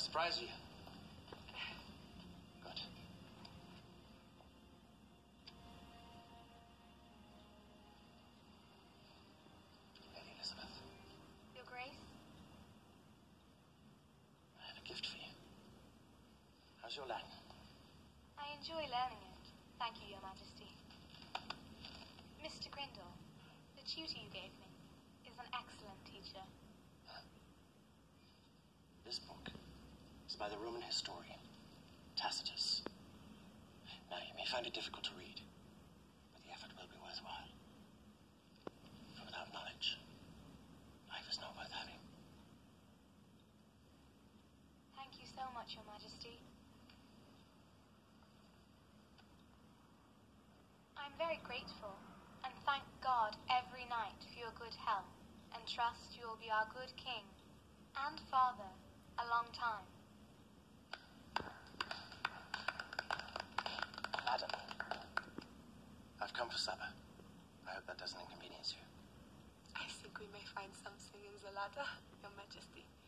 surprise you? Good. Lady Elizabeth. Your Grace? I have a gift for you. How's your Latin? I enjoy learning it. Thank you, Your Majesty. Mr. Grindle, the tutor you gave me is an excellent teacher. This book is by the Roman historian, Tacitus. Now, you may find it difficult to read, but the effort will be worthwhile. For without knowledge, life is not worth having. Thank you so much, Your Majesty. I'm very grateful and thank God every night for your good health and trust you will be our good king and father a long time. Madam, I've come for supper. I hope that doesn't inconvenience you. I think we may find something in the larder, Your Majesty.